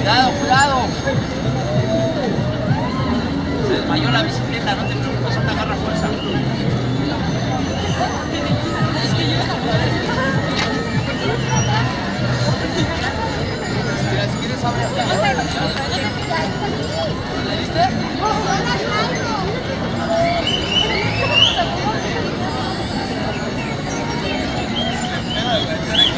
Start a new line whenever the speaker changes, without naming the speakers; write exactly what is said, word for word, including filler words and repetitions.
Cuidado, cuidado. Se desmayó la bicicleta, no te preocupes, no te agarra fuerza. Mira, si quieres abre hasta allá. ¿La viste? Mira,